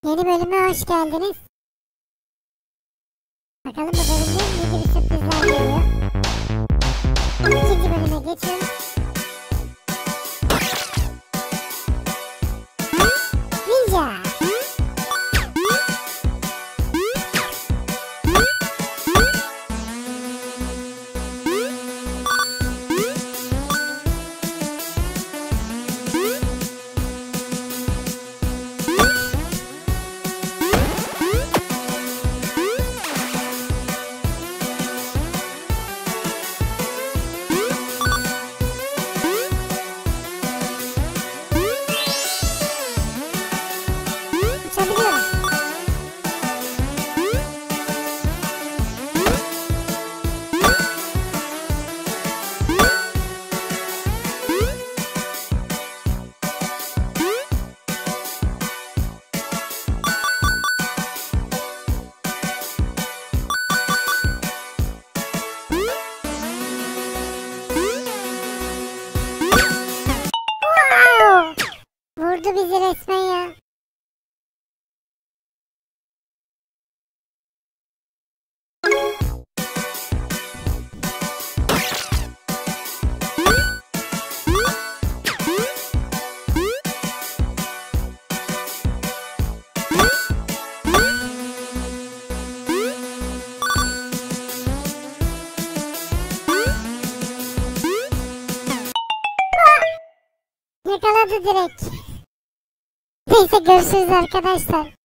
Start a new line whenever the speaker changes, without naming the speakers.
Yeni bölüme hoş geldiniz. Bakalım bu bölümde ne gibi sürprizler geliyor. İkinci bölüme geçiyoruz. Ninja. Uçabiliyorum. Wow! Vurdu bizi resmen ya. Yakaladı direkt. Neyse görüşürüz arkadaşlar.